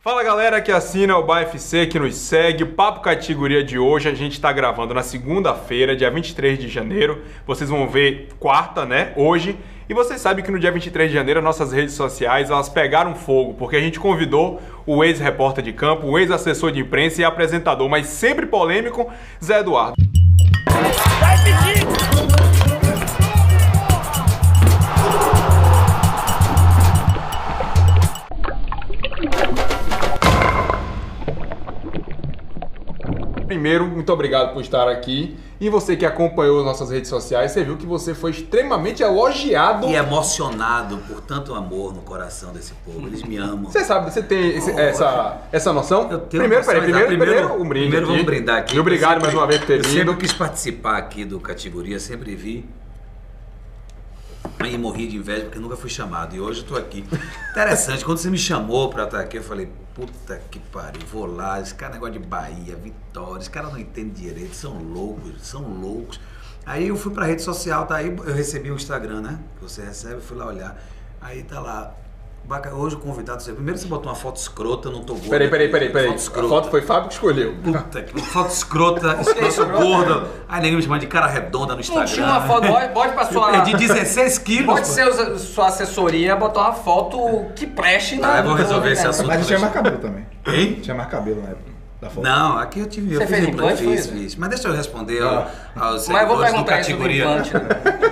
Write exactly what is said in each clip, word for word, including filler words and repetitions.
Fala galera que assina o B A F C, que nos segue, o Papo Categoria de hoje a gente está gravando na segunda-feira, dia vinte e três de janeiro, vocês vão ver quarta, né, hoje, e vocês sabem que no dia vinte e três de janeiro as nossas redes sociais elas pegaram fogo, porque a gente convidou o ex-repórter de campo, o ex-assessor de imprensa e apresentador, mas sempre polêmico, Zé Eduardo. Vai pedir! Primeiro, muito obrigado por estar aqui. E você que acompanhou as nossas redes sociais, você viu que você foi extremamente elogiado. E emocionado por tanto amor no coração desse povo. Eles me amam. Você sabe, você tem esse, oh, essa, essa noção? Eu tenho primeiro, peraí, primeiro, primeiro, primeiro, um brinde. Primeiro aqui. vamos brindar aqui. E obrigado sempre, mais uma vez por ter vindo. Eu sempre quis participar aqui do Categoria, sempre vi. E morri de inveja porque nunca fui chamado. E hoje eu tô aqui. Interessante, quando você me chamou pra estar aqui, eu falei, puta que pariu, vou lá, esse cara é negócio de Bahia, Vitória, esse cara não entende direito, são loucos, são loucos. Aí eu fui pra rede social, tá aí, eu recebi o Instagram, né? Que você recebe, eu fui lá olhar. Aí tá lá. Hoje o convidado, primeiro você botou uma foto escrota, eu não tô gordo. Peraí, peraí, peraí, peraí. A foto foi Fábio que escolheu. Puta que foto escrota, escroto gordo. Aí ninguém me chama de cara redonda no Instagram. Não tinha uma foto, pode pra sua... É de dezesseis quilos. Pode ser sua assessoria botar uma foto que preste na... Ah, eu vou resolver esse assunto. Mas tinha mais cabelo também. Hein? Tinha mais cabelo na época da foto. Não, aqui eu tive... Você eu fez fiz implante? Fiz, fiz. Mas deixa eu responder ah. aos Mas eu vou perguntar do Categoria. Implante, né?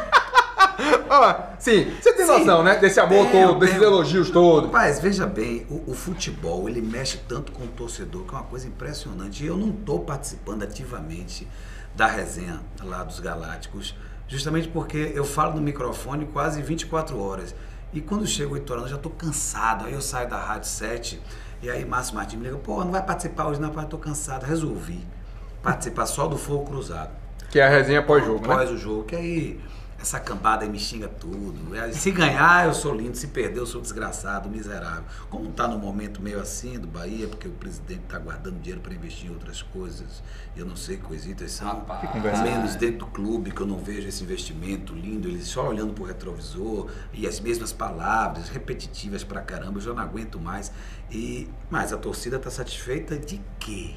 Ah, sim, você tem noção, sim, né? Desse amor tenho, todo, desses tenho. elogios todos. Rapaz, veja bem, o, o futebol, ele mexe tanto com o torcedor, que é uma coisa impressionante. E eu não estou participando ativamente da resenha lá dos Galácticos, justamente porque eu falo no microfone quase vinte e quatro horas. E quando chego oito horas, eu já estou cansado. Aí eu saio da Rádio sete, e aí Márcio Martins me liga, pô, não vai participar hoje não, eu estou cansado. Resolvi participar só do Fogo Cruzado. Que é a resenha pós-jogo, né? Pós o jogo, que aí... Essa cambada aí me xinga tudo. Se ganhar, eu sou lindo. Se perder, eu sou desgraçado, miserável. Como está no momento meio assim do Bahia, porque o presidente está guardando dinheiro para investir em outras coisas. Eu não sei que coisitas são. Menos dentro do clube, que eu não vejo esse investimento lindo. Eles só olhando para o retrovisor e as mesmas palavras, repetitivas pra caramba. Eu já não aguento mais. E, mas a torcida está satisfeita de quê?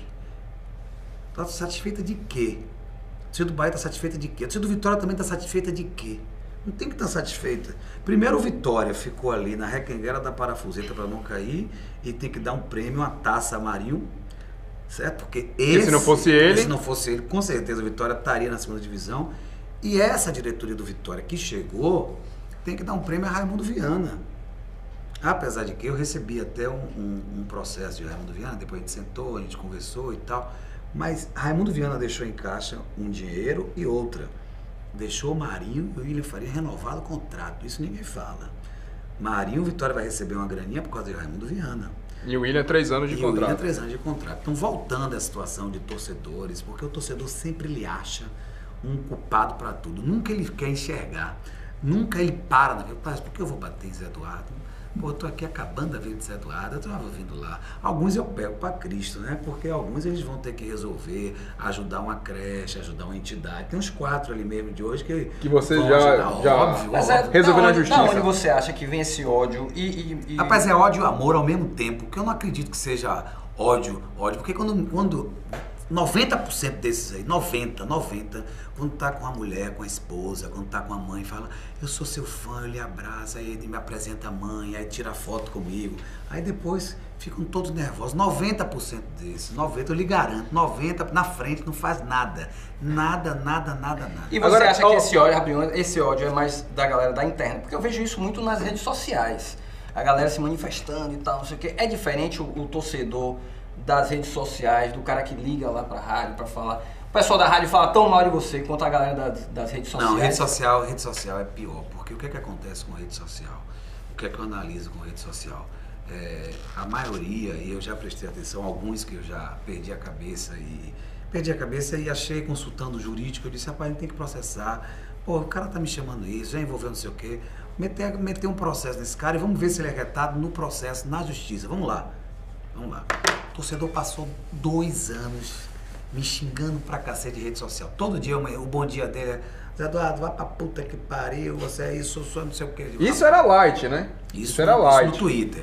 Está satisfeita de quê? A torcida do Bahia está satisfeita de quê? A torcida do Vitória também está satisfeita de quê? Não tem que estar satisfeita. Primeiro o Vitória ficou ali na requenguera da parafuseta para não cair e tem que dar um prêmio, uma taça a Marinho, certo? Porque esse, se não fosse ele... se não fosse ele, com certeza o Vitória estaria na segunda divisão. E essa diretoria do Vitória que chegou tem que dar um prêmio a Raimundo Viana. Apesar de que eu recebi até um, um, um processo de Raimundo Viana, depois a gente sentou, a gente conversou e tal... Mas Raimundo Viana deixou em caixa um dinheiro e outra. Deixou o Marinho e o William Faria renovado o contrato. Isso ninguém fala. Marinho, o Vitória vai receber uma graninha por causa de Raimundo Viana. E o William três anos de e contrato. E o William três anos de contrato. Então, voltando à situação de torcedores, porque o torcedor sempre lhe acha um culpado para tudo. Nunca ele quer enxergar. Nunca ele para na vida. Por que eu vou bater em Zé Eduardo? Pô, eu tô aqui acabando a vida de Zé Eduardo, eu tava vindo lá. Alguns eu pego para Cristo, né? Porque alguns eles vão ter que resolver, ajudar uma creche, ajudar uma entidade. Tem uns quatro ali mesmo de hoje que... Que você já, ajudar, já óbvio, Mas óbvio. É, resolveu na onde, justiça. Da onde você acha que vem esse ódio e... e, e... Rapaz, é ódio e amor ao mesmo tempo, que eu não acredito que seja ódio, ódio, porque quando... quando noventa por cento desses aí, noventa, noventa, quando tá com a mulher, com a esposa, quando tá com a mãe, fala, eu sou seu fã, eu lhe abraço, aí ele me apresenta a mãe, aí tira foto comigo, aí depois ficam todos nervosos, noventa por cento desses, noventa, eu lhe garanto, noventa na frente não faz nada, nada, nada, nada, nada. E você Agora, acha ó, que esse ódio, Rabinho, esse ódio é mais da galera da internet? Porque eu vejo isso muito nas redes sociais, a galera se manifestando e tal, não sei o quê, é diferente o, o torcedor das redes sociais, do cara que liga lá pra rádio pra falar. O pessoal da rádio fala tão mal de você quanto a galera das, das redes sociais. Não, rede social, rede social é pior, porque o que é que acontece com rede social? O que é que eu analiso com rede social? É, a maioria, e eu já prestei atenção, alguns que eu já perdi a cabeça e perdi a cabeça e achei consultando o jurídico, eu disse, rapaz, não tem que processar, pô, o cara tá me chamando isso, já envolveu não sei o quê, meter, meter um processo nesse cara e vamos ver se ele é retado no processo, na justiça, vamos lá, vamos lá. O torcedor passou dois anos me xingando pra cacete de rede social. Todo dia o bom dia dele é Zé Eduardo, vai pra puta que pariu, você é isso, eu sou não sei o que. Isso era light, né? Isso, isso era light. Isso no Twitter.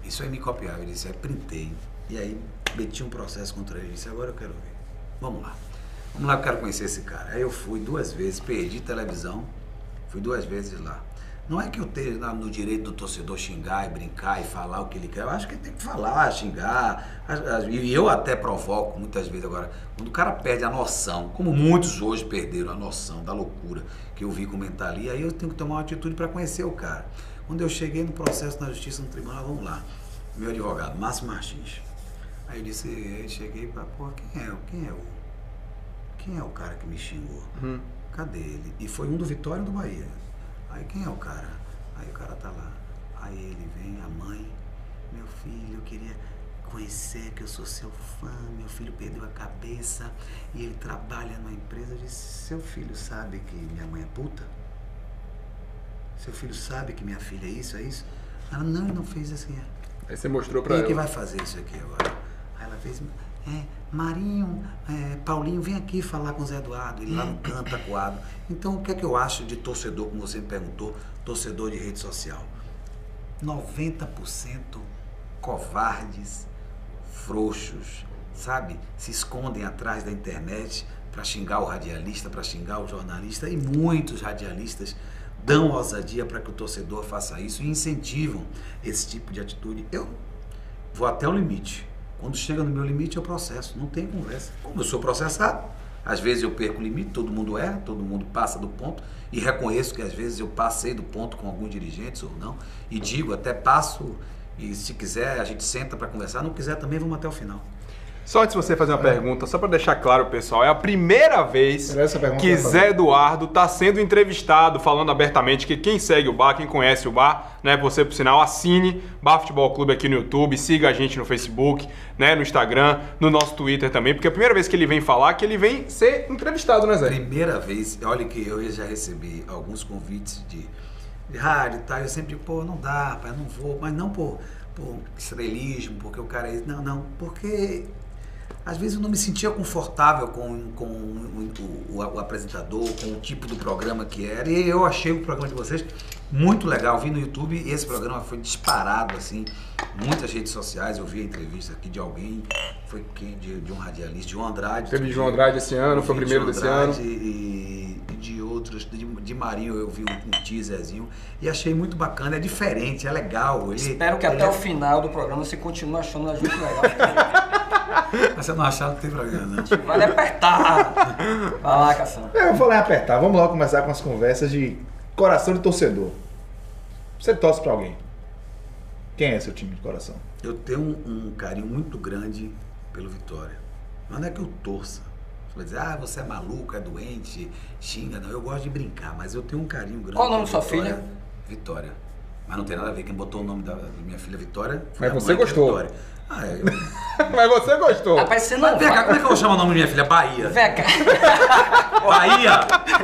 Isso aí me copiava. Eu disse, aí printei. E aí meti um processo contra ele. Eu disse, agora eu quero ver. Vamos lá. Vamos lá, eu quero conhecer esse cara. Aí eu fui duas vezes, perdi televisão. Fui duas vezes lá. Não é que eu esteja no direito do torcedor xingar e brincar e falar o que ele quer. Eu acho que ele tem que falar, xingar. E eu até provoco muitas vezes agora. Quando o cara perde a noção, como muitos hoje perderam a noção da loucura que eu vi comentar ali, aí eu tenho que tomar uma atitude para conhecer o cara. Quando eu cheguei no processo na justiça, no tribunal, vamos lá. Meu advogado, Márcio Martins. Aí eu disse, aí cheguei para, pô, quem é, quem é o, quem é o cara que me xingou? Hum. Cadê ele? E foi um do Vitória e do Bahia. Aí quem é o cara? Aí o cara tá lá. Aí ele vem, a mãe, meu filho, eu queria conhecer que eu sou seu fã, meu filho perdeu a cabeça e ele trabalha numa empresa. Eu disse, seu filho sabe que minha mãe é puta? Seu filho sabe que minha filha é isso, é isso? Ela, não, não fez assim. Aí você mostrou pra ela. ela. Quem que vai fazer isso aqui agora? Aí ela fez, é, Marinho, é, Paulinho, vem aqui falar com o Zé Eduardo, ele lá no canto, acuado. Então, o que é que eu acho de torcedor, como você me perguntou, torcedor de rede social? noventa por cento covardes, frouxos, sabe? Se escondem atrás da internet para xingar o radialista, para xingar o jornalista, e muitos radialistas dão ousadia para que o torcedor faça isso e incentivam esse tipo de atitude. Eu vou até o limite. Quando chega no meu limite, eu processo, não tem conversa. Como eu sou processado, às vezes eu perco o limite, todo mundo erra, todo mundo passa do ponto, e reconheço que às vezes eu passei do ponto com alguns dirigentes ou não, e digo, até passo, e se quiser a gente senta para conversar, não quiser também vamos até o final. Só antes de você fazer uma é. pergunta, só para deixar claro, pessoal, é a primeira vez que Zé Eduardo está sendo entrevistado, falando abertamente que quem segue o Bar, quem conhece o Bar, né, você, por sinal, assine Bar Futebol Clube aqui no YouTube, siga a gente no Facebook, né, no Instagram, no nosso Twitter também, porque é a primeira vez que ele vem falar, que ele vem ser entrevistado, né, Zé? Primeira vez, olha que eu já recebi alguns convites de, de rádio e tal, eu sempre, pô, não dá, pai, não vou, mas não por, por estrelismo, porque o cara é, não, não, porque... Às vezes eu não me sentia confortável com, com o, o, o apresentador, com o tipo do programa que era. E eu achei o programa de vocês muito legal. Vi no YouTube e esse programa foi disparado, assim. Muitas redes sociais, eu vi a entrevista aqui de alguém, foi quem? De, de um radialista, João Andrade. Teve de João Andrade esse ano, foi o primeiro desse ano. E, e de outros, de, de Marinho eu vi um, um teaserzinho e achei muito bacana, é diferente, é legal. Ele, Espero que ele até é... o final do programa você continue achando a gente legal. Mas você não achar, não tem problema, não. Vai apertar. Vai lá, Cação. É, eu vou lá apertar. Vamos logo começar com as conversas de coração de torcedor. Você torce pra alguém? Quem é seu time de coração? Eu tenho um, um carinho muito grande pelo Vitória. Mas não é que eu torça. Você vai dizer, ah, você é maluco, é doente, xinga. Não, eu gosto de brincar, mas eu tenho um carinho grande. Qual o nome da sua Vitória, filha? Vitória. Mas não tem nada a ver. Quem botou o nome da minha filha Vitória foi Mas a você mãe, gostou. Vitória. Ah, é, eu... Mas você gostou. Rapaz, você não Mas, vem cá, vai... como é que eu vou chamar o nome da minha filha? Bahia. Vem cá. Bahia!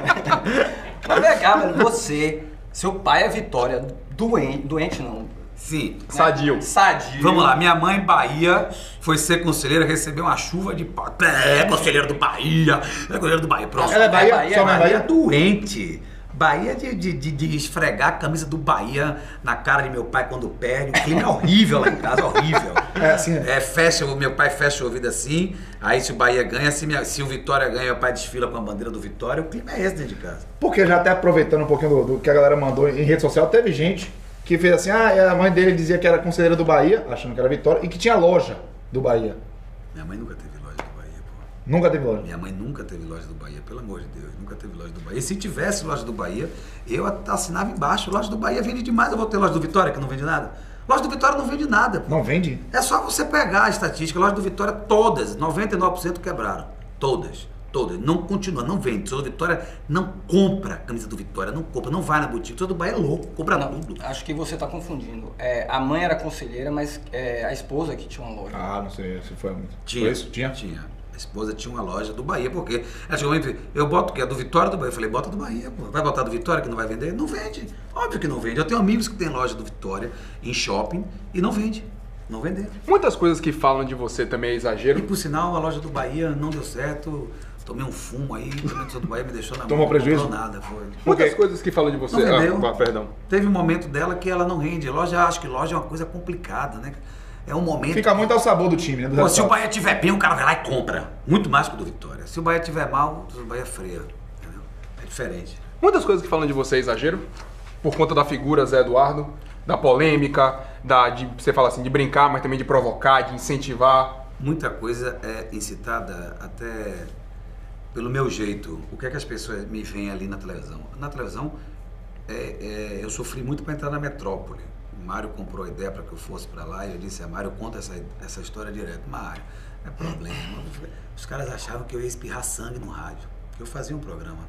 Mas vem cá, velho, você, seu pai é Vitória, doente, doente não. Sim. Sadio. Sadio. Vamos lá, minha mãe Bahia foi ser conselheira, recebeu uma chuva de pau. É, conselheira do Bahia, é conselheira do Bahia. Pronto. Ela é Bahia? Bahia, Só minha Bahia Bahia? doente. Bahia de, de, de, de esfregar a camisa do Bahia na cara de meu pai quando perde. O clima é horrível lá em casa, horrível. É assim, né? É, fecha, o meu pai fecha o ouvido assim, aí se o Bahia ganha, se, minha, se o Vitória ganha, meu pai desfila com a bandeira do Vitória, o clima é esse dentro de casa. Porque já até aproveitando um pouquinho do, do que a galera mandou em rede social, teve gente que fez assim, ah, a mãe dele dizia que era conselheira do Bahia, achando que era Vitória, e que tinha loja do Bahia. Minha mãe nunca teve loja do Bahia, pô. Nunca teve loja. Minha mãe nunca teve loja do Bahia, pelo amor de Deus, nunca teve loja do Bahia. E se tivesse loja do Bahia, eu assinava embaixo, loja do Bahia vende demais, eu vou ter loja do Vitória que não vende nada? Loja do Vitória não vende nada. Pô. Não vende? É só você pegar a estatística, loja do Vitória, todas, noventa e nove por cento quebraram. Todas, todas. Não continua, não vende. Só do Vitória não compra a camisa do Vitória, não compra, não vai na boutique. Todo do Bahia é louco, compra Não, tudo. acho que você está confundindo. É, a mãe era conselheira, mas é, a esposa que tinha uma loja. Ah, não sei se foi muito. Tinha, Foi isso? Tinha? Tinha. A esposa tinha uma loja do Bahia, porque ela chegou e me eu boto o que? É do Vitória do Bahia? Eu falei, bota do Bahia, pô. Vai botar do Vitória que não vai vender? Não vende. Óbvio que não vende. Eu tenho amigos que têm loja do Vitória em shopping e não vende. Não venderam. Muitas coisas que falam de você também é E exagero. por sinal, a loja do Bahia não deu certo. tomei um fumo aí, o do Bahia me deixou na mão. Tomou prejuízo? Não comprou nada, foi. Muitas coisas que falam de você. Não vendeu. Ah, perdão. Teve um momento dela que ela não rende. Loja, acho que loja é uma coisa complicada, né? É um momento... Fica muito ao sabor do time, né? Do Pô, se o resultado. Bahia estiver bem, o cara vai lá e compra. Muito mais que o do Vitória. Se o Bahia estiver mal, o Bahia freia. Entendeu? É diferente. Muitas coisas que falam de você é exagero, por conta da figura Zé Eduardo, da polêmica, da, de, você fala assim, de brincar, mas também de provocar, de incentivar. Muita coisa é incitada até pelo meu jeito. O que é que as pessoas me veem ali na televisão? Na televisão, é, é, eu sofri muito para entrar na metrópole. O Mário comprou a ideia para que eu fosse para lá e eu disse, a Mário, conta essa, essa história direto. Mário, não é problema. Os caras achavam que eu ia espirrar sangue no rádio, que eu fazia um programa.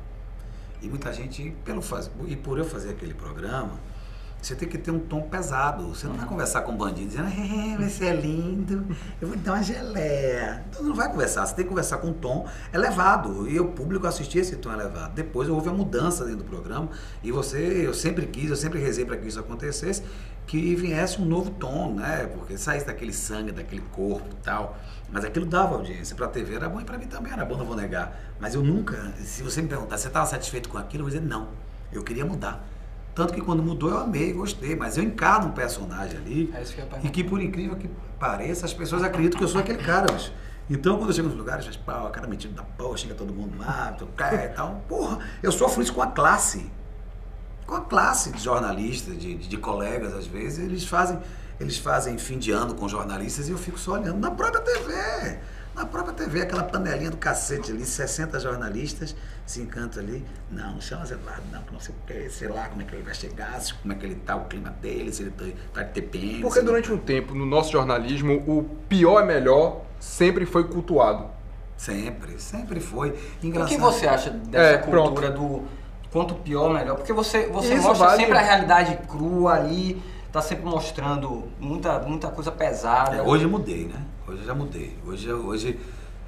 E muita gente, pelo faz... e por eu fazer aquele programa, você tem que ter um tom pesado. Você não vai conversar com um bandido dizendo, é, você é lindo, eu vou te dar uma geleia. Então não vai conversar, você tem que conversar com um tom elevado. E o público assistia esse tom elevado. Depois houve a mudança dentro do programa e você, eu sempre quis, eu sempre rezei para que isso acontecesse, que viesse um novo tom, né? Porque saísse daquele sangue, daquele corpo e tal. Mas aquilo dava audiência. Para a T V era bom e para mim também era bom, não vou negar. Mas eu nunca, se você me perguntar, você estava satisfeito com aquilo? Eu vou dizer, não. Eu queria mudar. Tanto que quando mudou eu amei, gostei. Mas eu encarno um personagem ali É isso que eu ia e que por incrível que pareça, as pessoas acreditam que eu sou aquele cara, bicho. Então quando eu chego nos lugares, eu falo, pau, cara metido da porra, chega todo mundo lá, e tal. Porra, eu sofro isso com a classe. Com a classe de jornalistas, de, de, de colegas, às vezes, eles fazem, eles fazem fim de ano com jornalistas e eu fico só olhando na própria T V. Na própria T V, aquela panelinha do cacete ali, sessenta jornalistas se encantam ali. Não, não chama Zé Eduardo, não, que não sei o que, sei lá como é que ele vai chegar, como é que ele tá, o clima dele, se ele tá, tá de T P M. Porque durante um tempo, no nosso jornalismo, o pior é melhor sempre foi cultuado. Sempre, sempre foi. O Engraçado. que você acha dessa É, cultura do quanto pior, melhor? Porque você, você Isso mostra vale- sempre a realidade crua ali, tá sempre mostrando muita, muita coisa pesada. É, hoje eu mudei, né? Hoje eu já mudei. Hoje, eu- hoje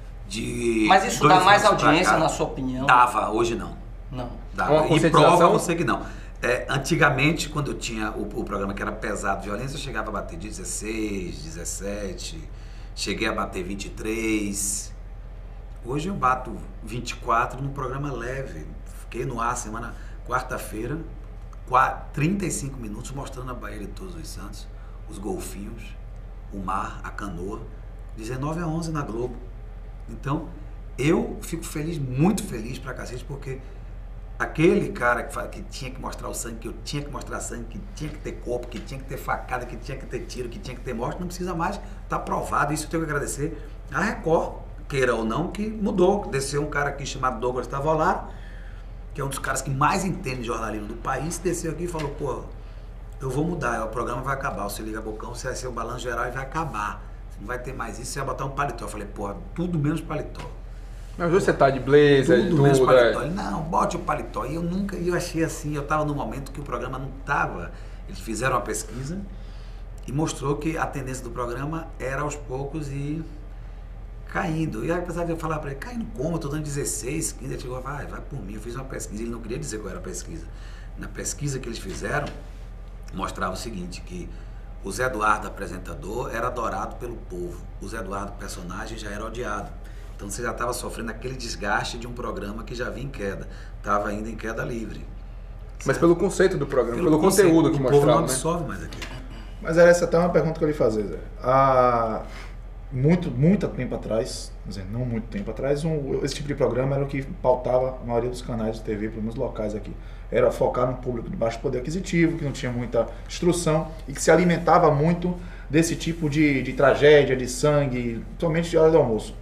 de Mas isso dois dá mais anos pra audiência, cá, na sua opinião? Dava, hoje não. Não. Dava. Uma E conscientização? prova você que não. É, antigamente, quando eu tinha o, o programa que era pesado, violência, eu chegava a bater dezesseis, dezessete, cheguei a bater vinte e três. Hoje eu bato vinte e quatro num programa leve. Fiquei no ar semana, quarta-feira, qua- trinta e cinco minutos mostrando a Bahia de Todos os Santos, os golfinhos, o mar, a canoa, dezenove a onze na Globo. Então, eu fico feliz, muito feliz pra cacete, porque aquele cara que, fa- que tinha que mostrar o sangue, que eu tinha que mostrar sangue, que tinha que ter corpo, que tinha que ter facada, que tinha que ter tiro, que tinha que ter morte, não precisa mais, tá provado. Isso eu tenho que agradecer a Record, queira ou não, que mudou. Desceu um cara aqui chamado Douglas Tavolaro, que é um dos caras que mais entende de jornalismo do país, desceu aqui e falou, pô, eu vou mudar, o programa vai acabar, você liga bocão, você vai ser o balanço geral e vai acabar. Você não vai ter mais isso, você vai botar um paletó. Eu falei, porra, tudo menos paletó. Mas hoje você tá de blazer, de Tudo menos tudo, paletó. é. Ele, não, bote o paletó. E eu nunca, eu achei assim, eu tava no momento que o programa não tava. Eles fizeram uma pesquisa e mostrou que a tendência do programa era aos poucos ir caindo. E aí, apesar de eu falar para ele, caindo como? Eu tô dando dezesseis, quinze, ele chegou, vai, vai por mim. Eu fiz uma pesquisa, ele não queria dizer qual era a pesquisa. Na pesquisa que eles fizeram, mostrava o seguinte, que o Zé Eduardo, apresentador, era adorado pelo povo. O Zé Eduardo, personagem, já era odiado. Então você já estava sofrendo aquele desgaste de um programa que já vinha em queda. Estava ainda em queda livre. Mas certo? pelo conceito do programa, pelo, conceito, conteúdo que o povo não mostrava, né? absorve mais aquilo. Mas era essa até uma pergunta que eu lhe fazer, Zé. Há muito, muito tempo atrás, quer dizer, não muito tempo atrás, um, esse tipo de programa era o que pautava a maioria dos canais de T V, pelo menos locais aqui. Era focar num público de baixo poder aquisitivo, que não tinha muita instrução e que se alimentava muito desse tipo de, de tragédia, de sangue, principalmente de hora do almoço.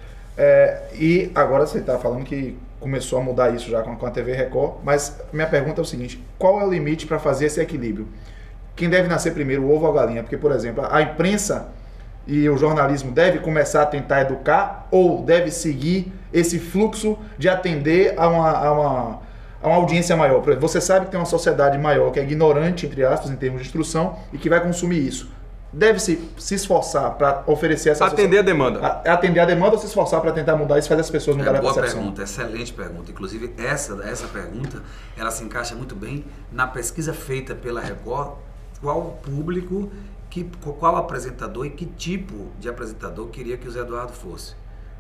É, e agora você está falando que começou a mudar isso já com, com a T V Record, mas minha pergunta é o seguinte, qual é o limite para fazer esse equilíbrio? Quem deve nascer primeiro, o ovo ou a galinha? Porque, por exemplo, a imprensa e o jornalismo deve começar a tentar educar ou deve seguir esse fluxo de atender a uma, a uma, a uma audiência maior? Por exemplo, você sabe que tem uma sociedade maior que é ignorante, entre aspas, em termos de instrução e que vai consumir isso. Deve-se se esforçar para oferecer essa... Atender a demanda. A, atender a demanda ou se esforçar para tentar mudar isso e fazer as pessoas mudarem É a boa percepção? pergunta, excelente pergunta. Inclusive, essa, essa pergunta, ela se encaixa muito bem na pesquisa feita pela Record, qual o público, que, qual apresentador e que tipo de apresentador queria que o Zé Eduardo fosse.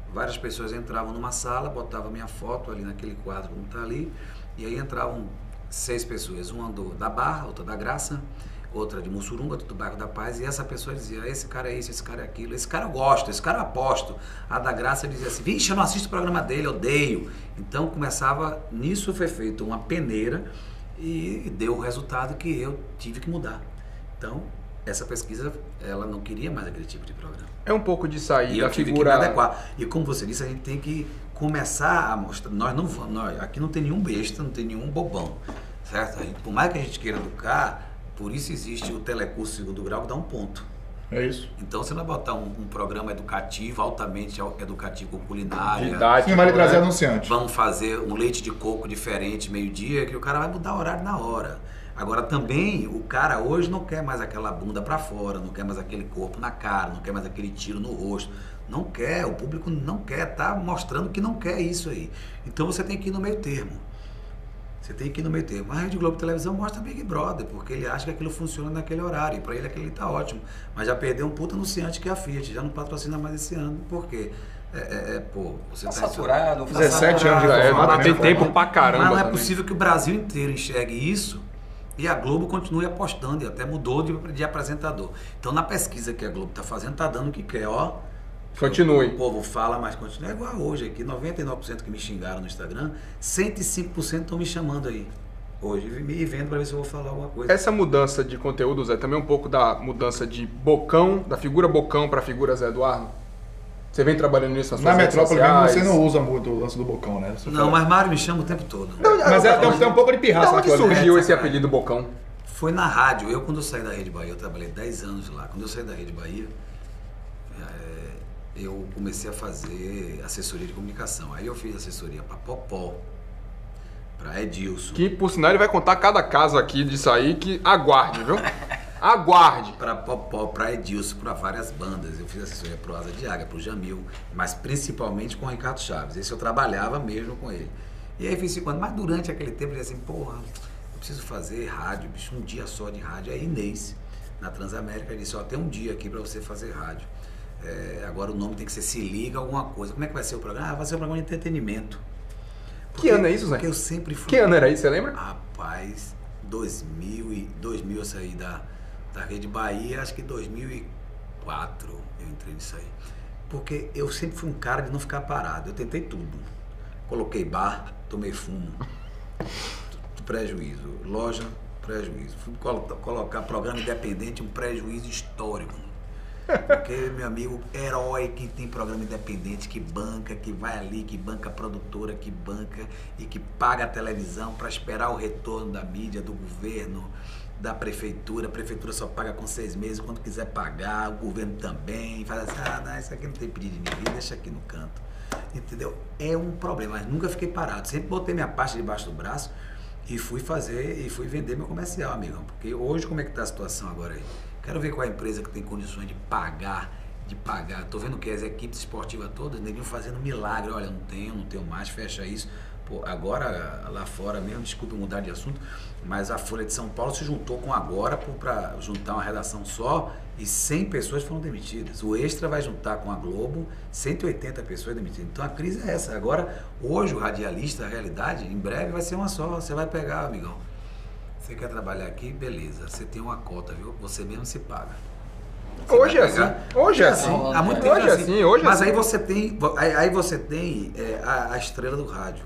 várias pessoas entravam numa sala, botavam minha foto ali naquele quadro como está ali, e aí entravam seis pessoas, uma do, da Barra, outra da Graça, outra de Mussurunga, outra do Bairro da Paz, e essa pessoa dizia, esse cara é isso, esse cara é aquilo, esse cara eu gosto, esse cara eu aposto. A da Graça dizia assim, vixe, eu não assisto o programa dele, odeio. Então começava, nisso foi feito uma peneira e deu o resultado que eu tive que mudar. Então, essa pesquisa, ela não queria mais aquele tipo de programa. É um pouco de sair e da eu tive figura... que me adequar. E como você disse, a gente tem que começar a mostrar, nós não vamos, nós, aqui não tem nenhum besta, não tem nenhum bobão, certo? A gente, por mais que a gente queira educar, por isso existe o telecurso segundo grau que dá um ponto. É isso. Então você não vai botar um, um programa educativo, altamente educativo com culinária. Didático, Sim, vai lhe trazer né? anunciante. Vamos fazer um leite de coco diferente meio-dia, que o cara vai mudar o horário na hora. Agora também, o cara hoje não quer mais aquela bunda pra fora, não quer mais aquele corpo na cara, não quer mais aquele tiro no rosto. Não quer, o público não quer, tá mostrando que não quer isso aí. Então você tem que ir no meio termo. Você tem que ir no meio termo. A Rede Globo Televisão mostra Big Brother, porque ele acha que aquilo funciona naquele horário. E para ele aquele tá ótimo. Mas já perdeu um puta anunciante que é a Fiat. Já não patrocina mais esse ano. Por quê? É, é, é pô, você Tá tá saturado. tá dezessete anos de saturado. É, formato, mas tem né? tempo pra caramba. Mas não é também. possível que o Brasil inteiro enxergue isso e a Globo continue apostando. E até mudou de, de apresentador. Então na pesquisa que a Globo tá fazendo, tá dando o que quer, ó. Continue. O povo fala, mas continua. É igual hoje aqui, noventa e nove por cento que me xingaram no Instagram, cento e cinco por cento estão me chamando aí. Hoje, me vendo para ver se eu vou falar alguma coisa. Essa mudança de conteúdo, Zé, também é um pouco da mudança de Bocão, da figura Bocão para a figura Zé Eduardo? Você vem trabalhando nisso nas Na suas redes metrópole mesmo sociais? você não usa muito o lance do Bocão, né? Você Não, fala- mas Mário me chama o tempo todo. Mas é, tem, um- tem um pouco de pirraça Da onde naquilo ali. surgiu É, esse sacanagem. apelido Bocão? Foi na rádio. Eu, quando eu saí da Rede Bahia, eu trabalhei dez anos lá. Quando eu saí da Rede Bahia, é, eu comecei a fazer assessoria de comunicação. Aí eu fiz assessoria para Popó, para Edilson, Que, por sinal, ele vai contar cada caso aqui disso aí, que aguarde, viu? Aguarde. para Popó, para Edilson, para várias bandas. Eu fiz assessoria pro Asa de Águia, pro Jamil, mas principalmente com o Ricardo Chaves. Esse eu trabalhava mesmo com ele. E aí fiz cinco anos. Mas durante aquele tempo eu disse assim, porra, eu preciso fazer rádio, bicho, um dia só de rádio. Aí Inês, na Transamérica, disse, ó, tem um dia aqui para você fazer rádio. É, agora o nome tem que ser Se Liga Alguma Coisa. Como é que vai ser o programa? Ah, vai ser um programa de entretenimento. Que ano é isso, Zé? Porque eu sempre fui... Que ano era isso, você lembra? Rapaz, dois mil, e, dois mil eu saí da, da Rede Bahia, acho que dois mil e quatro eu entrei nisso aí. Porque eu sempre fui um cara de não ficar parado, eu tentei tudo. Coloquei bar, tomei fumo, prejuízo, loja, prejuízo. Fui colo colocar programa independente, um prejuízo histórico. Porque, meu amigo, herói que tem programa independente, que banca, que vai ali, que banca a produtora, que banca e que paga a televisão para esperar o retorno da mídia, do governo, da prefeitura. A prefeitura só paga com seis meses, quando quiser pagar, o governo também. Faz assim, ah, não, isso aqui não tem pedido de ninguém, deixa aqui no canto. Entendeu? É um problema, mas nunca fiquei parado. Sempre botei minha pasta debaixo do braço e fui fazer, e fui vender meu comercial, amigão. Porque hoje, como é que tá a situação agora aí? Quero ver qual é a empresa que tem condições de pagar, de pagar. Tô vendo que as equipes esportivas todas, neguinho fazendo milagre. Olha, não tenho, não tenho mais, fecha isso. Pô, agora, lá fora mesmo, desculpa mudar de assunto, mas a Folha de São Paulo se juntou com Agora para juntar uma redação só e cem pessoas foram demitidas. O Extra vai juntar com a Globo, cento e oitenta pessoas demitidas. Então a crise é essa. Agora, hoje o radialista, a realidade, em breve vai ser uma só. Você vai pegar, amigão. Você quer trabalhar aqui? Beleza. Você tem uma cota, viu? Você mesmo se paga. Você Hoje é vai assim. pegar- Hoje é assim. Há muito tempo Hoje é é assim. assim, hoje é Mas assim. aí você tem, aí, aí você tem é, a, a estrela do rádio.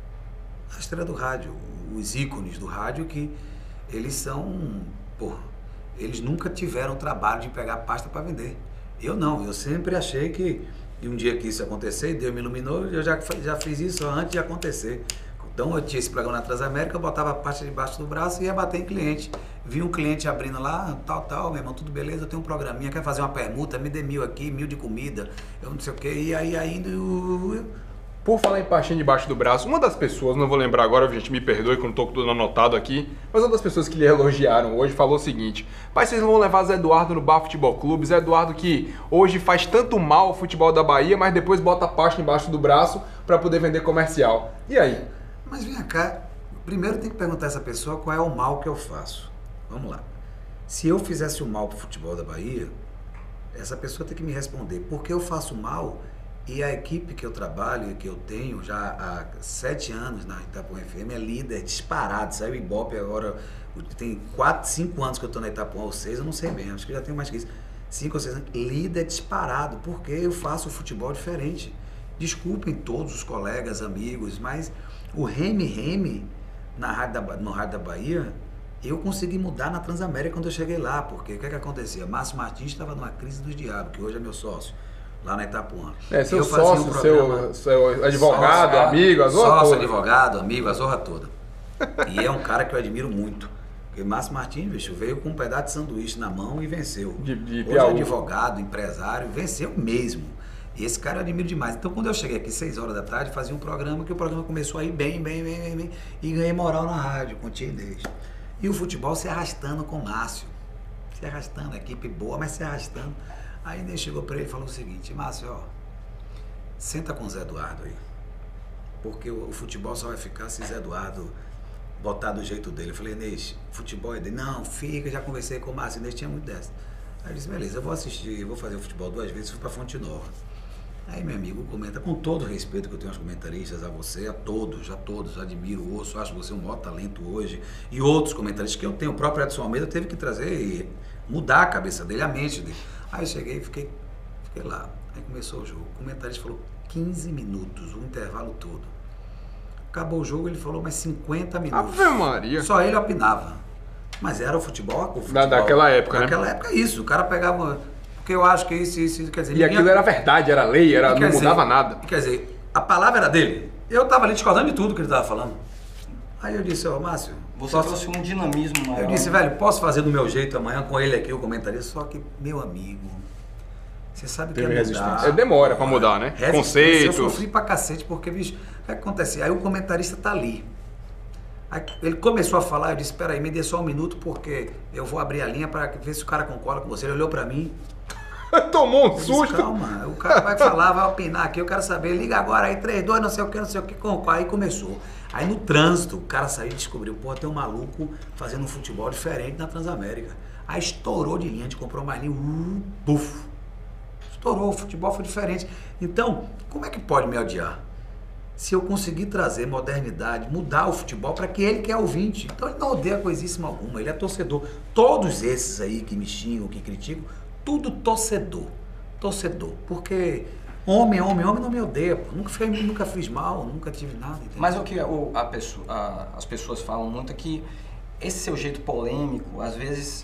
A estrela do rádio. Os ícones do rádio que eles são, pô, eles nunca tiveram trabalho de pegar pasta para vender. Eu não. Eu sempre achei que e um dia que isso acontecer, Deus me iluminou, eu já, já fiz isso antes de acontecer. Então eu tinha esse programa na Transamérica, eu botava a pasta debaixo do braço e ia bater em cliente. Vi um cliente abrindo lá, tal, tal, meu irmão, tudo beleza, eu tenho um programinha, quer fazer uma permuta, me dê mil aqui, mil de comida, eu não sei o que, e aí ainda... Eu... Por falar em pastinha debaixo do braço, uma das pessoas, não vou lembrar agora, gente, me perdoe que eu não tô com tudo anotado aqui, mas uma das pessoas que lhe elogiaram hoje falou o seguinte: pai, vocês não vão levar Zé Eduardo no Bar Futebol Clube, Zé Eduardo que hoje faz tanto mal ao futebol da Bahia, mas depois bota a pasta embaixo do braço para poder vender comercial. E aí? Mas vem cá, primeiro tem que perguntar a essa pessoa qual é o mal que eu faço. Vamos lá. Se eu fizesse o mal pro futebol da Bahia, essa pessoa tem que me responder por que eu faço mal E a equipe que eu trabalho, que eu tenho já há sete anos na Itapuã F M, é líder disparado. Saiu o Ibope agora, tem quatro, cinco anos que eu estou na Itapuã, ou seis, eu não sei bem, acho que já tenho mais que isso. Cinco ou seis anos, líder disparado, porque eu faço futebol diferente. Desculpem todos os colegas, amigos, mas o Reme-Reme na rádio da, no Rádio da Bahia, eu consegui mudar na Transamérica quando eu cheguei lá, porque o que, é que acontecia? Márcio Martins estava numa crise dos diabos, que hoje é meu sócio, lá na Itapuã. É, seu eu fazia sócio, um programa, seu, seu advogado, sócio, amigo, a zorra sócio, toda. advogado, amigo, a zorra toda. E é um cara que eu admiro muito. Porque Márcio Martins, bicho, veio com um pedaço de sanduíche na mão e venceu. De, de hoje é Piauí. advogado, empresário, venceu mesmo. E esse cara eu admiro demais. Então, quando eu cheguei aqui, seis horas da tarde, fazia um programa que o programa começou a ir bem, bem, bem, bem, bem. E ganhei moral na rádio, com timidez. E o futebol se arrastando com o Márcio. Se arrastando, equipe boa, mas se arrastando. Aí ele chegou para ele e falou o seguinte: Márcio, ó, senta com o Zé Eduardo aí. Porque o, o futebol só vai ficar se Zé Eduardo botar do jeito dele. Eu falei, Inês, futebol é dele. Não, fica, já conversei com o Márcio. Inês tinha muito dessa. Aí eu disse, beleza, eu vou assistir, eu vou fazer o futebol duas vezes, fui para Fonte Nova. Aí meu amigo comenta, com todo o respeito que eu tenho aos comentaristas, a você, a todos, a todos, admiro, ouço, acho você um maior talento hoje, e outros comentaristas que eu tenho, o próprio Edson Almeida teve que trazer e mudar a cabeça dele, a mente dele. Aí eu cheguei e fiquei, fiquei lá, aí começou o jogo, o comentarista falou quinze minutos, o intervalo todo. Acabou o jogo, ele falou mais cinquenta minutos. Ave Maria. Só ele opinava. Mas era o futebol, o futebol Da, daquela época, Naquela né? época, isso. O cara pegava... Porque eu acho que isso, isso, isso quer dizer... E aquilo era verdade, era lei, era, quer não dizer, mudava nada. Quer dizer, a palavra era dele. Eu tava ali discordando de tudo que ele tava falando. Aí eu disse, ó, Márcio... Você posso... trouxe um dinamismo maior. Eu disse, velho, posso fazer do meu jeito amanhã com ele aqui, o comentarista? Só que, meu amigo... Você sabe que é mudar. resistência. É, demora pra mudar, né? Resistência. Conceitos. Eu sofri pra cacete, porque, bicho, o que acontece? Aí o comentarista tá ali. Aí ele começou a falar, eu disse, espera aí, me dê só um minuto, porque eu vou abrir a linha para ver se o cara concorda com você. Ele olhou pra mim. Tomou um Eu disse, susto. calma, o cara vai falar, vai opinar aqui, eu quero saber, liga agora aí, três, dois, não sei o que, não sei o que, concorda. Aí começou. Aí no trânsito, o cara saiu e descobriu, pô, tem um maluco fazendo um futebol diferente na Transamérica. Aí estourou de linha, a gente comprou mais linha, uh, buf. Estourou, o futebol foi diferente. Então, como é que pode me odiar? Se eu conseguir trazer modernidade, mudar o futebol para que ele que é ouvinte. Então ele não odeia coisíssima alguma, ele é torcedor. Todos esses aí que me xingam, que criticam, tudo torcedor. Torcedor. Porque homem, homem, homem não me odeia. Pô. Nunca, fiquei, nunca fiz mal, nunca tive nada. Entendeu? Mas o que o, a pessoa, a, as pessoas falam muito é que esse seu jeito polêmico, às vezes,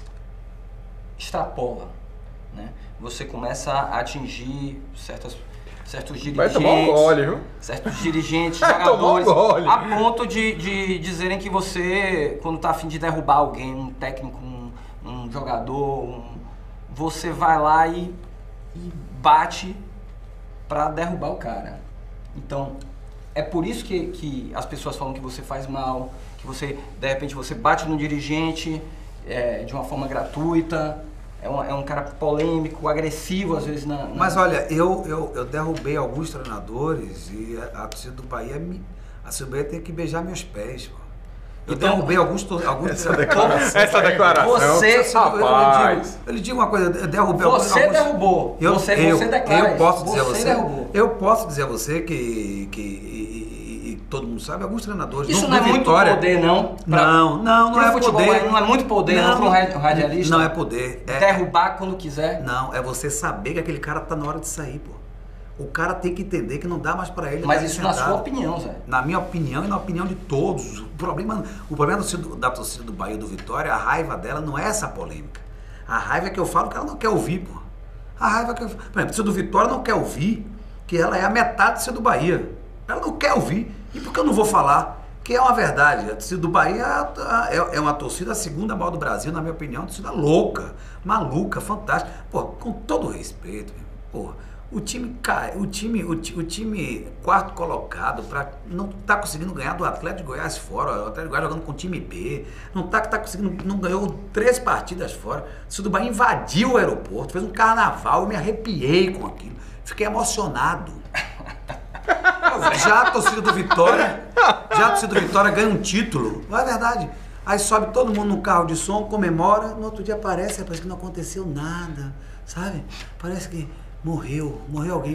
extrapola. Né? Você começa a atingir certas... certos dirigentes, Vai tomar um gole, viu? certos dirigentes, Vai tomar um jogadores, gole. a ponto de, de dizerem que você, quando tá a fim de derrubar alguém, um técnico, um, um jogador, um, você vai lá e, e bate pra derrubar o cara. Então, é por isso que, que as pessoas falam que você faz mal, que você, de repente, você bate no dirigente é, de uma forma gratuita. É um, é um cara polêmico, agressivo às vezes na... na... Mas olha, eu, eu, eu derrubei alguns treinadores e a, a torcida do Bahia, me, a torcida do Bahia tem que beijar meus pés, pô. Eu Então, derrubei alguns, alguns Essa declaração. Essa declaração. Você- Eu, eu, Rapaz. digo, eu lhe digo uma coisa, eu derrubei Você alguns... derrubou. Eu, você, eu, você declara. eu posso dizer a você você, derrubou. eu posso dizer a você que, que e, e, e todo mundo sabe, alguns treinadores... Isso no- não é no muito Vitória- poder, não? Pra- Não, não, não Pro é futebol poder. não é muito poder, não, para um ra- radialista? Não é poder. É, Derrubar quando quiser. Não, é você saber que aquele cara tá na hora de sair, pô. O cara tem que entender que não dá mais pra ele. Mas ficar isso na sentado. sua opinião, Zé. Na minha opinião e na opinião de todos. O problema, o problema da torcida, da torcida do Bahia e do Vitória, a raiva dela não é essa polêmica. A raiva é que eu falo que ela não quer ouvir, pô. A raiva é que eu... Por exemplo, a torcida do Vitória não quer ouvir que ela é a metade da torcida do Bahia. Ela não quer ouvir. E por que eu não vou falar? Que é uma verdade. A torcida do Bahia é, é uma torcida, a segunda maior do Brasil, na minha opinião, uma torcida louca, maluca, fantástica. Pô, com todo respeito, pô, o time cai, o time, o, ti- o time quarto colocado pra, não tá conseguindo ganhar do Atlético de Goiás fora, o Atlético de Goiás jogando com o time B, não tá, tá conseguindo, não ganhou três partidas fora. O torcida do Bahia invadiu o aeroporto, fez um carnaval, eu me arrepiei com aquilo, fiquei emocionado. Já a torcida do Vitória, já a torcida do Vitória ganha um título, não é verdade? Aí sobe todo mundo no carro de som, comemora, no outro dia aparece, parece que não aconteceu nada, sabe? Parece que morreu, morreu alguém.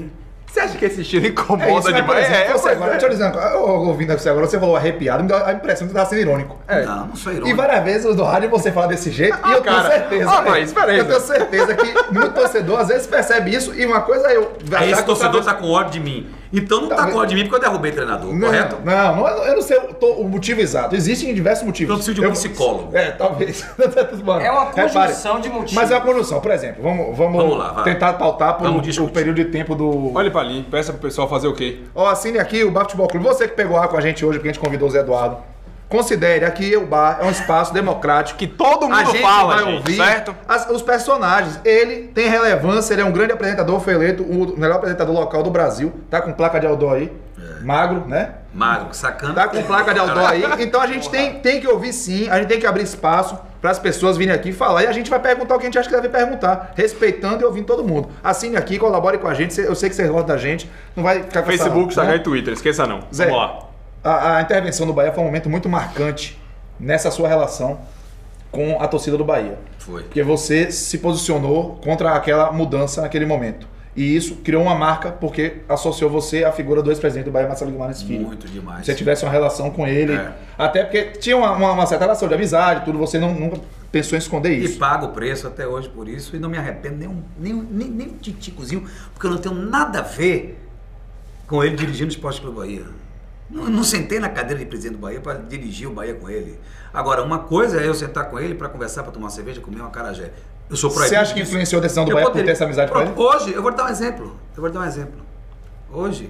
Você acha que esse estilo É incomoda isso, mas, por demais? exemplo, É, você pois agora, é. deixa eu dizer, uma coisa, eu ouvindo você agora, você falou arrepiado, me dá a impressão que você tá sendo irônico. É. Não, não sou E irônico. várias vezes no rádio você fala desse jeito Ah, e eu cara. tenho certeza. Ah, mas espera aí, eu tenho Zé. certeza que muito torcedor às vezes percebe isso e uma coisa é eu. Aí esse achar que eu torcedor tava- tá com ódio de mim. Então não tá Talvez- com ódio de mim porque eu derrubei treinador, Não, correto? Não, não, eu não sei o, to- o motivo exato. Existem diversos motivos. Então eu preciso de um psicólogo. É, talvez. Mano, É uma repare, conjunção de motivos. Mas é uma conjunção, por exemplo, vamos, vamos, Vamos lá, vai. tentar pautar por Vamos o discutir. período de tempo do. Olha pra ali, peça pro pessoal fazer o quê? Ó, assine aqui o Bar Futebol Clube. Você que pegou ar com a gente hoje, porque a gente convidou o Zé Eduardo. Considere aqui o bar é um espaço democrático. Que todo A mundo gente fala, vai gente, ouvir certo? as- os personagens. Ele tem relevância, ele é um grande apresentador, foi eleito o melhor apresentador local do Brasil. Tá com placa de outdoor aí. Magro, né? Magro, sacana. Tá com placa de outdoor aí. Então a gente tem, tem que ouvir sim, a gente tem que abrir espaço para as pessoas virem aqui falar. E a gente vai perguntar o que a gente acha que deve perguntar, respeitando e ouvindo todo mundo. Assine aqui, colabore com a gente. Eu sei que vocês gostam da gente. Não vai ficar com essa- Facebook, Instagram né? e Twitter, esqueça não. Zé, Vamos lá. A, a intervenção do Bahia foi um momento muito marcante nessa sua relação com a torcida do Bahia. Foi. Porque você se posicionou contra aquela mudança naquele momento. E isso criou uma marca porque associou você à figura do ex-presidente do Bahia, Marcelo Guimarães Filho. Muito demais. Se você tivesse uma relação com ele. É. Até porque tinha uma, uma- uma certa relação de amizade, tudo, você não, nunca pensou em esconder E isso. pago o preço até hoje por isso e não me arrependo nem um, nem, um- nem, nem um titicozinho, porque eu não tenho nada a ver com ele dirigindo o Esporte Clube Bahia. Não, não sentei na cadeira de presidente do Bahia para dirigir o Bahia com ele. Agora, uma coisa é eu sentar com ele para conversar, para tomar uma cerveja, comer uma acarajé. Eu sou proibido Você acha que disso. influenciou a decisão do Eu Bahia por poderia- ter essa amizade com ele? Pronto, hoje, eu vou te dar um exemplo. Eu vou te dar um exemplo. Hoje,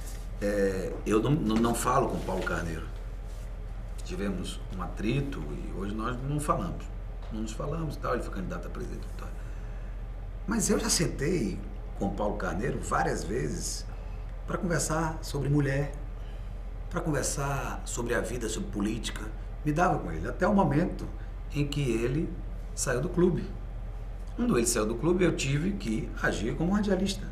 é, eu não, não, não falo com o Paulo Carneiro. Tivemos um atrito e hoje nós não falamos. Não nos falamos e tal, ele foi candidato a presidente do Vitória. Mas eu já sentei com o Paulo Carneiro várias vezes para conversar sobre mulher, para conversar sobre a vida, sobre política. Me dava com ele, até o momento em que ele saiu do clube. Quando ele saiu do clube, eu tive que agir como radialista.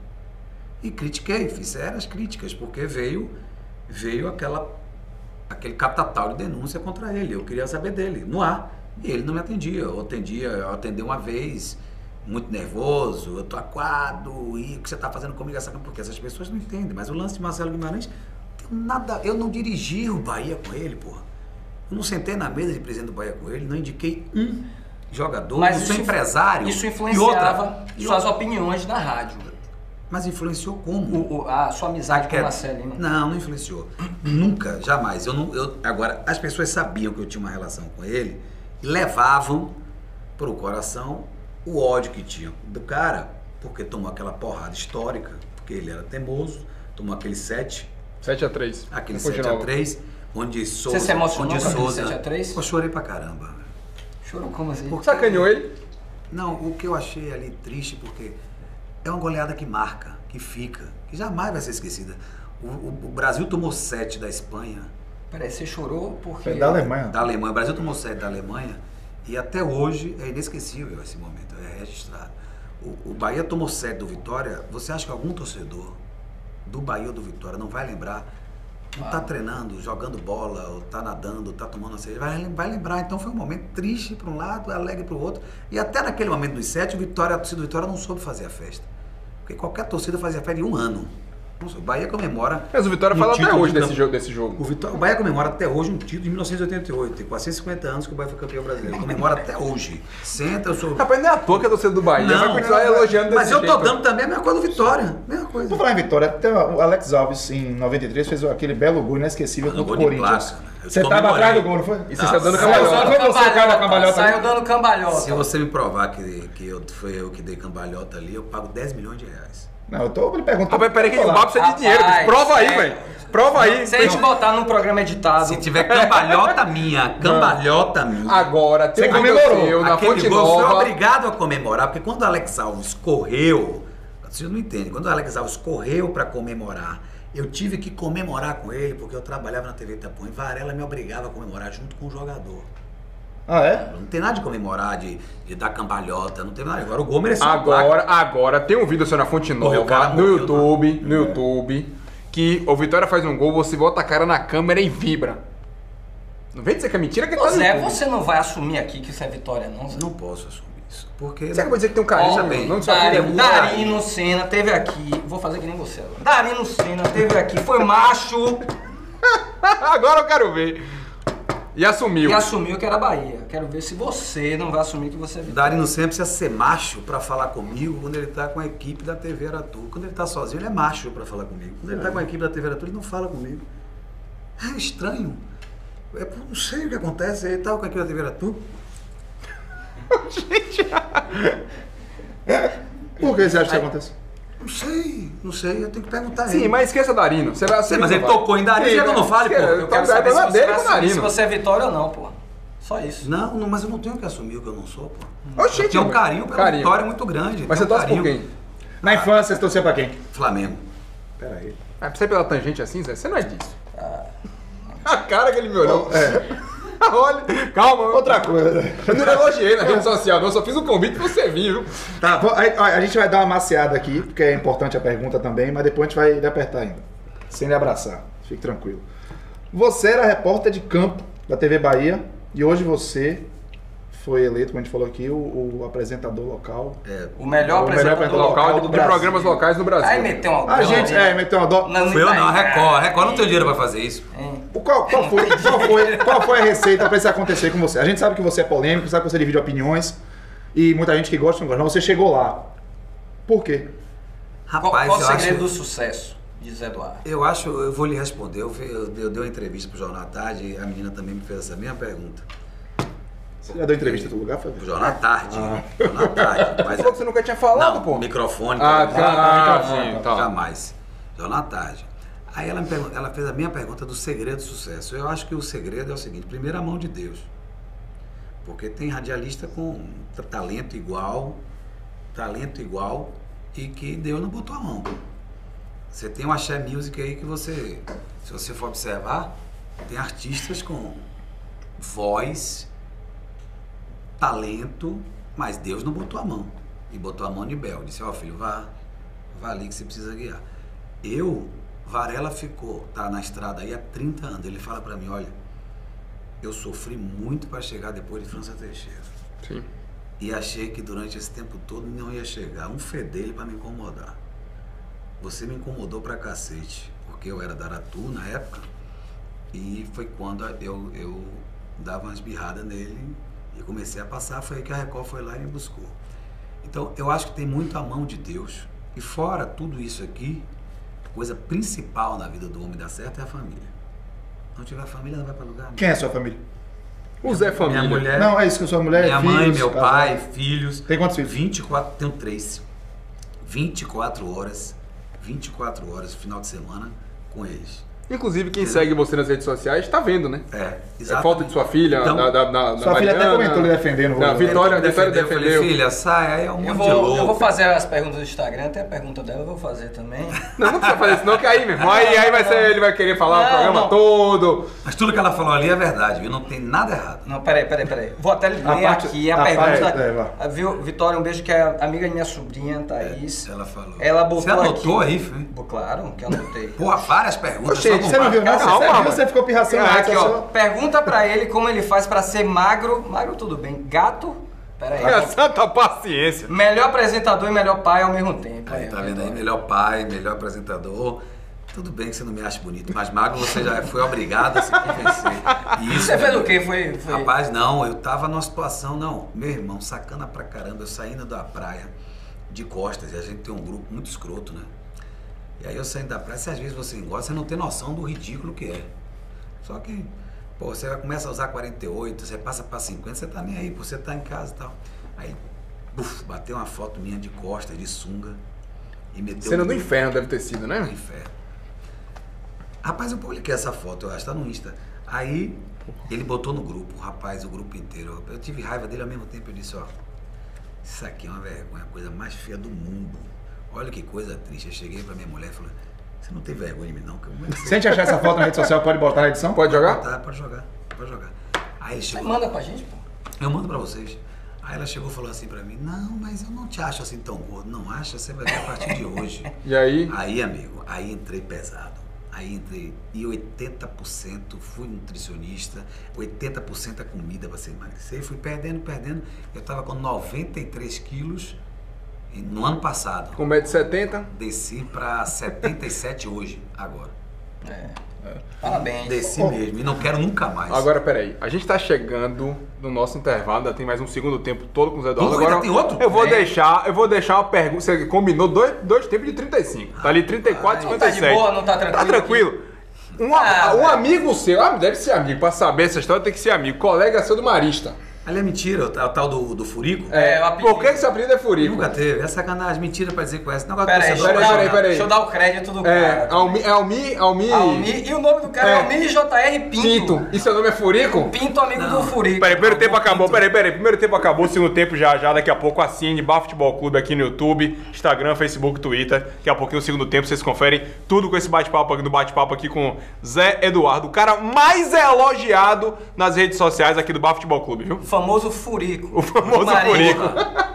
E critiquei, fiz sérias críticas, porque veio, veio aquela, aquele catatal de denúncia contra ele. Eu queria saber dele, no ar. E ele não me atendia. Eu atendia, eu atendi uma vez, muito nervoso, eu tô aquado, e o que você tá fazendo comigo essa campanha? Porque essas pessoas não entendem. Mas o lance de Marcelo Guimarães, tem nada, eu não dirigi o Bahia com ele, porra. Eu não sentei na mesa de presidente do Bahia com ele, não indiquei um jogador, Mas eu sou isso- empresário. Isso E influenciava outra, e suas outra. opiniões na rádio. Mas influenciou como? O- o- a sua amizade com o Marcelo Lima. Não, não influenciou. Nunca, jamais. Eu não, eu, agora, as pessoas sabiam que eu tinha uma relação com ele e levavam para o coração o ódio que tinham do cara, porque tomou aquela porrada histórica, porque ele era teimoso, tomou aquele sete, sete a três. aquele Depois de sete a novo. três, onde Souza... se emocionou onde com aquele Souza- sete a três? Eu chorei pra caramba. Chorou como assim? Porque- Sacaneou ele? Não, o que eu achei ali triste, porque é uma goleada que marca, que fica, que jamais vai ser esquecida. O, o- o Brasil tomou sete da Espanha, Peraí, você chorou porque... Foi da Alemanha. da Alemanha. O Brasil tomou sete da Alemanha e até hoje é inesquecível esse momento, é registrado. O, o Bahia tomou sete do Vitória. Você acha que algum torcedor do Bahia ou do Vitória não vai lembrar? Não tá treinando, jogando bola, ou tá nadando, ou tá tomando uma cerveja, vai, vai lembrar. Então foi um momento triste para um lado, alegre para o outro. E até naquele momento dos sete, o Vitória, a torcida do Vitória não soube fazer a festa. Porque qualquer torcida fazia festa em um ano. Não sei, o Bahia comemora. Mas o Vitória um fala até título hoje de desse campe- jogo, desse jogo. O, Vitória, o Bahia comemora até hoje um título de mil novecentos e oitenta e oito. Tem quatrocentos e cinquenta anos que o Bahia foi campeão brasileiro. Comemora até hoje. Senta, eu sou. Rapaz, não é à toa que a torcida do Bahia vai continuar elogiando Mas desse eu tô jeito. dando também a mesma coisa do Vitória. Mesma coisa. Por falar em Vitória, até o Alex Alves, em noventa e três, fez aquele belo gol inesquecível Mas um contra o gol de Corinthians. placa, né? Eu Você tava comemorei. atrás do gol, não foi? E você está dando Saiu cambalhota. Saiu Foi dando você o cara da cambalhota. cambalhota, Saiu né? dando cambalhota. Se você me provar que, que eu, foi eu que dei cambalhota ali, eu pago dez milhões de reais. Não, eu tô lhe perguntando. Rapaz, peraí que o Vou Bob precisa de dinheiro. Rapaz, Prova aí, é. velho. Prova aí. Se a gente botar num programa editado... Se tiver cambalhota minha, cambalhota minha. Agora, tem Você um comemorou. aconteceu na Aquele Fonte gol eu fui Nova. obrigado a comemorar, porque quando o Alex Alves correu, vocês não entendem, quando o Alex Alves correu para comemorar, eu tive que comemorar com ele, porque eu trabalhava na T V Itapuã e Varela me obrigava a comemorar junto com o jogador. Ah, é? Não tem nada de comemorar, de, de dar cambalhota, não tem nada. Agora o gol mereceu uma Agora, placa. agora, tem um vídeo seu na Fonte Morreu, o Nova, cara no morreu, YouTube, no YouTube, que o Vitória faz um gol, você bota a cara na câmera e vibra. Não vem dizer que é mentira que Ô tá no Zé, YouTube. você não vai assumir aqui que isso é vitória, não, Zé? Não posso assumir. Isso, porque... Você acabou de dizer que tem um carinho, Veja bem, não de sua filha. Darino, Darino Senna teve aqui. Vou fazer que nem você agora. Darino Senna teve aqui, foi macho Agora eu quero ver. E assumiu. e assumiu que era Bahia. Quero ver se você não vai assumir que você é Vitória. Darino sempre precisa ser macho pra falar comigo quando ele tá com a equipe da T V Aratu. Quando ele tá sozinho, ele é macho pra falar comigo. Quando ele tá com a equipe da T V Aratu, ele não fala comigo. É estranho. Eu não sei o que acontece. Ele tá com a equipe da T V Aratu. Por que você acha que isso acontece? Não sei, não sei. Eu tenho que perguntar a Sim, ele. mas esqueça Darino. Você vai Sim, assumir. mas não ele vai? tocou em Darino, Sim, quer que eu não fale, pô? esquece. Eu quero Então, saber é se você dele vai com assumir se Darino. você é Vitória ou não, pô. Só isso. Não, não, mas eu não tenho que assumir o que eu não sou, pô. Oxente, Eu tenho um mas- carinho pela carinho. Vitória muito grande. Mas você tenho um torce por carinho. quem? Na infância, você torcia pra quem? Flamengo. Pera aí. Ah, precisa ir pela tangente assim, Zé? Você não é disso. A cara que ele me olhou. É. Olha, calma. Outra coisa. Eu não elogiei na rede social, não. Eu só fiz um convite pra você vir, viu? Tá, vou- a, a- a gente vai dar uma maciada aqui, porque é importante a pergunta também, mas depois a gente vai lhe apertar ainda. Sem lhe abraçar. Fique tranquilo. Você era repórter de campo da T V Bahia e hoje você foi eleito, como a gente falou aqui, o, o apresentador local. É, O melhor O melhor apresentador apresentador Local local de, do de Brasil. programas locais no Brasil. Aí meteu uma A gente, é, meteu uma dó. Não, Foi eu não, a vai- Record. A Record não tem dinheiro pra fazer isso. Hein? O Qual, qual, foi, qual, foi, qual foi a receita pra isso acontecer com você? A gente sabe que você é polêmico, sabe que você divide opiniões e muita gente que gosta não gosta, mas você chegou lá. Por quê? Qual, Rapaz, qual o eu segredo acho... do sucesso, diz Eduardo? Eu acho, eu vou lhe responder. Eu, fi- eu, eu dei uma entrevista pro Jornal à Tarde e a menina também me fez essa mesma pergunta. Você já deu entrevista em outro lugar, Fábio? Pro Jornal à Tarde. Jornal à Tarde. Você Mas falou que você nunca tinha falado, não, pô. microfone. Ah, tá, tá, microfone, sim, tá. Jamais. Jornal à Tarde. Aí ela, me pergun- ela fez a minha pergunta do segredo do sucesso. Eu acho que o segredo é o seguinte: primeiro, a mão de Deus. Porque tem radialista com t- talento igual, talento igual, e que Deus não botou a mão. Você tem o Axé Music aí que você, se você for observar, tem artistas com voz, talento, mas Deus não botou a mão. E botou a mão de Bel. Disse, ó filho, vá, vá ali que você precisa guiar. Eu, Varela ficou, tá na estrada aí há trinta anos. Ele fala pra mim, olha, eu sofri muito para chegar depois de França Teixeira. Sim. E achei que durante esse tempo todo não ia chegar um fedelho para me incomodar. Você me incomodou pra cacete, porque eu era da Aratu na época, e foi quando eu, eu dava umas birradas nele e comecei a passar, foi aí que a Record foi lá e me buscou. Então, eu acho que tem muito a mão de Deus. E fora tudo isso aqui, a coisa principal na vida do homem dar certo é a família. Não tiver família, não vai para lugar nenhum. Quem é a sua família? O Zé Família. Minha mulher, Não, é isso que a sua mulher minha filhos, mãe, meu casal. pai, filhos. Tem quantos filhos? vinte e quatro, tenho três. vinte e quatro horas, vinte e quatro horas, final de semana, com eles. Inclusive, quem segue você nas redes sociais tá vendo, né? É, É exatamente. foto de sua filha, Então, da, da, da, Sua da filha até Mariana. comentou ele defendendo o Não, Rodrigo. Vitória, Ele Vitória defendeu, eu falei, defendeu. filha, sai, aí é um Eu monte vou, de louco. eu vou fazer as perguntas do Instagram, até a pergunta dela eu vou fazer também. Não, não precisa fazer isso não, que aí, meu irmão. Aí, aí vai ser, ele vai querer falar Não, o programa não. todo. Mas tudo que ela falou ali é verdade, viu? Não tem nada errado. Não, peraí, peraí, peraí. Vou até ler A parte- aqui a, a pergunta. parte- é, vai. Ah, viu, Vitória, um beijo que é amiga de minha sobrinha, Thaís. Ela falou. Ela botou Você anotou aqui- aí, filho? Pô, claro, que eu anotei. Porra, várias perguntas. Oxe, só Você não viu, não? Calma, Você, mano. você ficou pirraçando Ah, na aqui, rede ó. social. Pergunta pra ele como ele faz pra ser magro. Magro tudo bem. Gato. Pera aí. É santa paciência. Melhor apresentador e melhor pai ao mesmo tempo. Aí, tá vendo aí? Melhor pai, melhor apresentador. Tudo bem que você não me acha bonito, mas magro você já foi obrigado a se convencer. E isso Você fez o quê? Foi, foi... Rapaz, não, eu tava numa situação, não, meu irmão, sacana pra caramba, eu saindo da praia de costas, e a gente tem um grupo muito escroto, né? E aí eu saindo da praia, se às vezes você engorda, você não tem noção do ridículo que é. Só que, pô, você começa a usar quarenta e oito, você passa pra cinquenta, você tá nem aí, pô, você tá em casa e tal. Aí, buf, bateu uma foto minha de costas, de sunga, e meteu Cena um do grupo. inferno deve ter sido, Do né? inferno. Rapaz, eu publiquei essa foto, eu acho, tá no Insta. Aí ele botou no grupo, o rapaz, o grupo inteiro. Eu tive raiva dele ao mesmo tempo, eu disse, ó, isso aqui é uma vergonha, a coisa mais feia do mundo. Olha que coisa triste. Eu cheguei pra minha mulher e falei, você não tem vergonha de mim não? Como é que Se você... a gente achar essa foto na rede social, pode botar na edição? Pode jogar? Tá, pode jogar, pode jogar. Aí ele Você chegou, manda pra gente, pô. eu mando pra vocês. Aí ela chegou e falou assim pra mim, não, mas eu não te acho assim tão gordo. Não acha, você vai ver a partir de hoje. E aí? Aí, amigo, aí entrei pesado. Aí entrei e oitenta por cento fui nutricionista, oitenta por cento a comida para você emagrecer. Fui perdendo, perdendo. Eu estava com noventa e três quilos no ano passado. Com um metro e setenta? Desci para setenta e sete hoje, agora. É. Parabéns. Desci mesmo e não quero nunca mais. Agora, peraí. A gente tá chegando no nosso intervalo, ainda tem mais um segundo tempo todo com o Zé Eduardo. Pô, ainda Agora tem outro? eu vou Tem. deixar, eu vou deixar uma pergunta. Você combinou dois, dois tempos de trinta e cinco. Tá ali trinta e quatro, Ai, cinquenta e tá de sete. boa, não tá tranquilo Tá tranquilo. Um, Ah, um velho. amigo seu, ah, deve ser amigo, pra saber essa história tem que ser amigo. Colega seu do Marista. Ali é mentira, o tal o tal do, do furico. É, o apelido. Por que esse apelido é Furico? Nunca teve. É sacanagem, mentira pra dizer com essa. Negócio Pera de aí, torcedor. deixa, eu Peraí, dar- peraí, peraí. deixa eu dar o crédito do É, cara. Almi, Almi, Almi, Almi, e o nome do cara é, É. Almi J R Pinto. Pinto. E seu nome é Furico? Pinto, amigo Não. do Furico. Peraí, primeiro tempo Pinto. acabou, peraí, peraí. Primeiro tempo acabou, segundo tempo já já, daqui a pouco assine Bar Futebol Clube aqui no YouTube, Instagram, Facebook, Twitter. Daqui a pouquinho, no segundo tempo, vocês conferem tudo com esse bate-papo aqui, do bate-papo aqui com Zé Eduardo, o cara mais elogiado nas redes sociais aqui do Bar Futebol Clube, viu? O famoso Furico. O famoso Marinho. Furico.